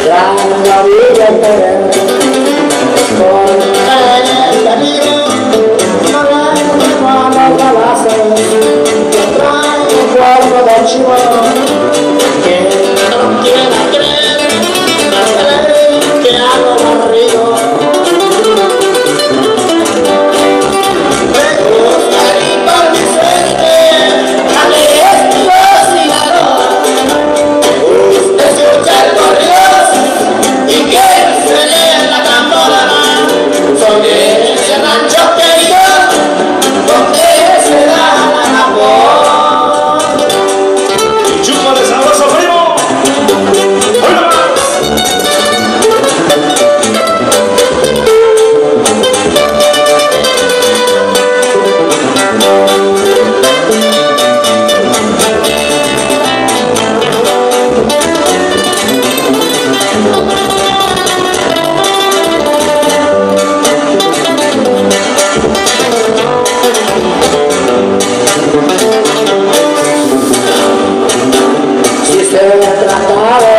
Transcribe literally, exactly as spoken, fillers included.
la vida entera, por el camino, no le cuando la base, trae un cuerpo de chivo, que no quiera creer, que hago barrido. Me gusta limar mi frente, dale esto cigarro, me gusta escuchar corridos y que se lea la tambora. Soy de ese rancho querido donde se da la amor. Y chúpale sabroso, primo. ¡Hola más! Si se trata de